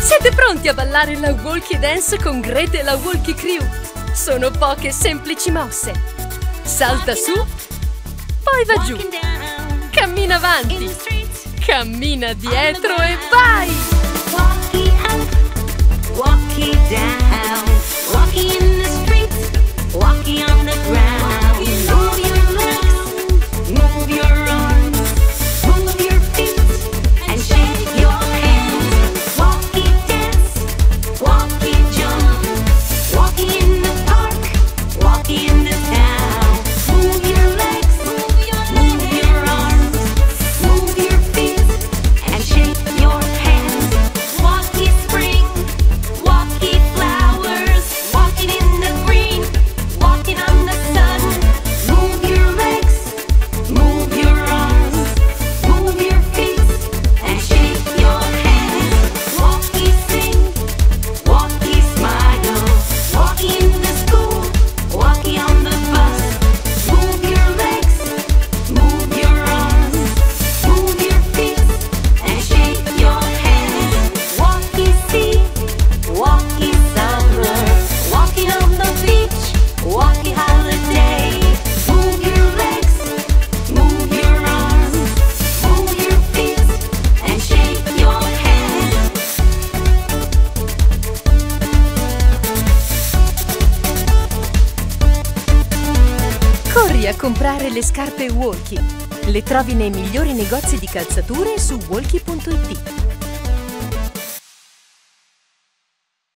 Siete pronti a ballare la Walkie Dance con Grete e la Walkie Crew? Sono poche semplici mosse. Salta su, poi va giù. Cammina avanti, cammina dietro e vai! Walkie up, walkie down, walkie in the streets, walkie on the ground. Move your legs, move your arms, move your feet, and shake your hands. Walkie dance, walkie jump, walkie in the park, walkie in the town. Move your legs, move your arms, move your feet, and shake your hands. Walkie spring, walkie flowers, walking in the green, walking on the sun. Move your legs, move your arms, move your feet, and shake your hands. Walkie sing, walkie smile, walkie in the school, walkie on the bus. Move your legs, move your arms, move your feet, and shake your hands. Walkie sea, walkie summer, walking on the beach, walkie holiday. Move your legs, move your arms, move your feet, and shake your hands. Corri a comprare le scarpe Walkie. Le trovi nei migliori negozi di calzature e su walkie.it.